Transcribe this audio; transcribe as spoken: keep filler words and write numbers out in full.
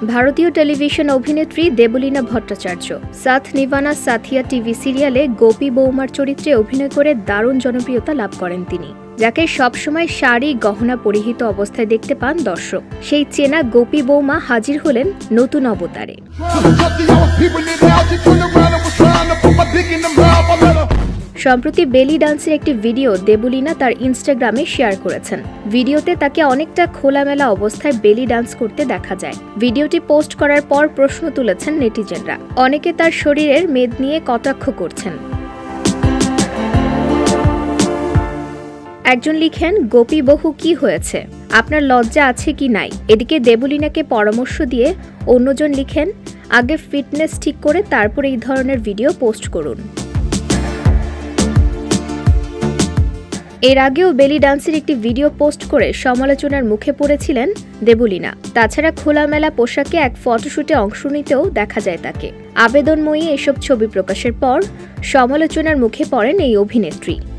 ভারতীয় টেলিভিশন অভিনেত্রী দেবলীনা ভট্টাচার্য সাথ নিভানা সাথিয়া টিভি সিরিয়ালে গোপী বৌমার চরিত্রে অভিনয় করে দারুণ জনপ্রিয়তা লাভ করেন তিনি, যাকে সবসময় শাড়ি গহনা পরিহিত অবস্থায় দেখতে পান দর্শক। সেই চেনা গোপী বৌমা হাজির হলেন নতুন অবতারে। সম্প্রতি বেলি ডান্সের একটি ভিডিও দেবলীনা তার ইনস্টাগ্রামে শেয়ার করেছেন। ভিডিওতে তাকে অনেকটা খোলামেলা অবস্থায় বেলি ডান্স করতে দেখা যায়। ভিডিওটি পোস্ট করার পর প্রশ্ন তুলেছেন নেটিজেনরা। অনেকে তার শরীরের মেদ নিয়ে কটাক্ষ করছেন। একজন লিখেন, গোপী বহু কি হয়েছে, আপনার লজ্জা আছে কি নাই? এদিকে দেবলীনাকে পরামর্শ দিয়ে অন্যজন লিখেন, আগে ফিটনেস ঠিক করে তারপর এই ধরনের ভিডিও পোস্ট করুন। এর আগেও বেলি ডান্সের একটি ভিডিও পোস্ট করে সমালোচনার মুখে পড়েছিলেন দেবলীনা। তাছাড়া খোলামেলা পোশাকে এক ফটোশুটে অংশ নিতেও দেখা যায় তাকে। আবেদনময়ী এসব ছবি প্রকাশের পর সমালোচনার মুখে পড়েন এই অভিনেত্রী।